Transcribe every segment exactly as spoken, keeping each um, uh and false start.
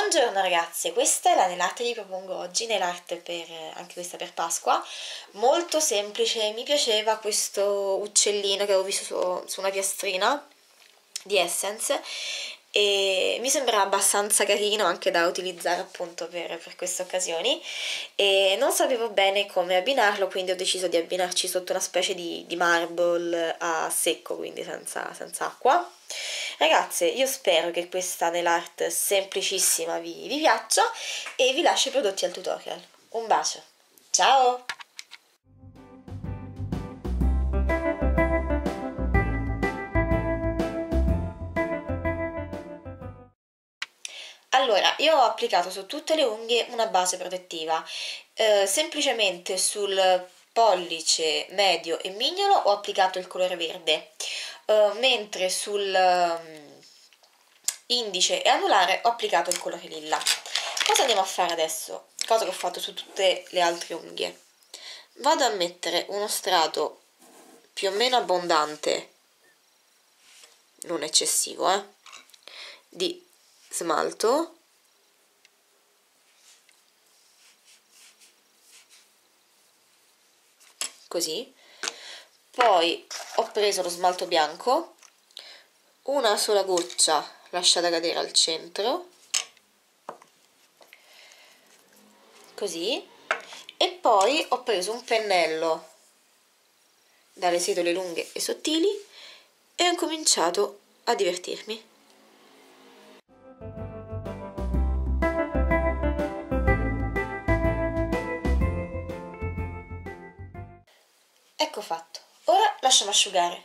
Buongiorno ragazze, questa è la nail art che vi propongo oggi, nail art per, anche questa per Pasqua, molto semplice. Mi piaceva questo uccellino che avevo visto su, su una piastrina di Essence e mi sembrava abbastanza carino anche da utilizzare appunto per, per queste occasioni, e non sapevo bene come abbinarlo, quindi ho deciso di abbinarci sotto una specie di, di marble a secco, quindi senza, senza acqua. Ragazze, io spero che questa nail art semplicissima vi, vi piaccia e vi lascio i prodotti al tutorial. Un bacio, ciao! Allora, io ho applicato su tutte le unghie una base protettiva, eh, semplicemente sul pollice medio e mignolo ho applicato il colore verde, eh, mentre sul um, indice e anulare ho applicato il colore lilla. Cosa andiamo a fare adesso? Cosa che ho fatto su tutte le altre unghie. Vado a mettere uno strato più o meno abbondante, non eccessivo, eh, di smalto, così. Poi ho preso lo smalto bianco, una sola goccia lasciata cadere al centro, così, e poi ho preso un pennello dalle setole lunghe e sottili e ho cominciato a divertirmi. Ecco fatto, ora lasciamo asciugare.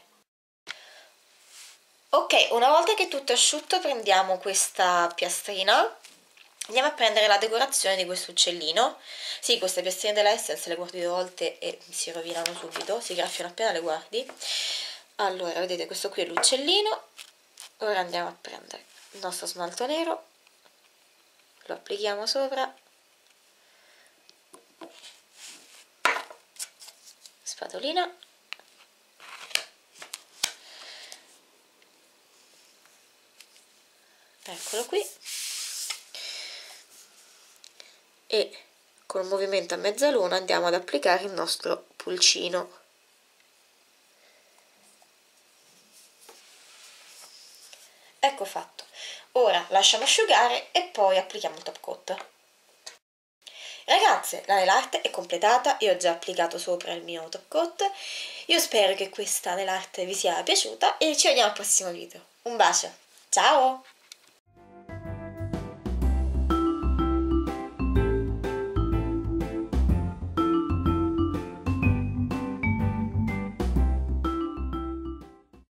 Ok, una volta che tutto è asciutto prendiamo questa piastrina, andiamo a prendere la decorazione di questo uccellino. Sì, queste piastrine della Essence le guardi due volte e si rovinano subito, si graffiano appena le guardi. Allora, vedete, questo qui è l'uccellino. Ora andiamo a prendere il nostro smalto nero, lo applichiamo sopra, spatolina, eccolo qui, e col movimento a mezzaluna andiamo ad applicare il nostro pulcino. Ecco fatto. Ora lasciamo asciugare e poi applichiamo il top coat. Ragazze, la nail art è completata, io ho già applicato sopra il mio top coat. Io spero che questa nail art vi sia piaciuta e ci vediamo al prossimo video. Un bacio, ciao!